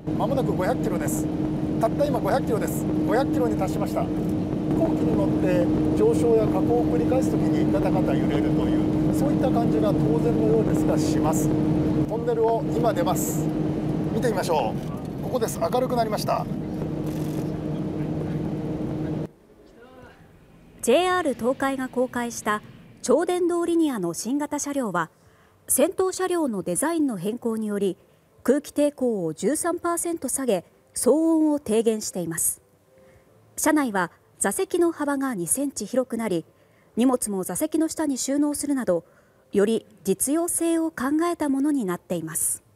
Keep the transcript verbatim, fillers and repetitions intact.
まもなくごひゃくキロです。たった今ごひゃくキロです。ごひゃくキロに達しました。飛行機に乗って上昇や下降を繰り返すときにガタガタ揺れるという、そういった感じが当然のようですがします。トンネルを今出ます。見てみましょう。ここです。明るくなりました。 ジェイアール 東海が公開した超電導リニアの新型車両は、先頭車両のデザインの変更により空気抵抗を じゅうさんパーセント 下げ、騒音を低減しています。車内は座席の幅がにセンチ広くなり、荷物も座席の下に収納するなど、より実用性を考えたものになっています。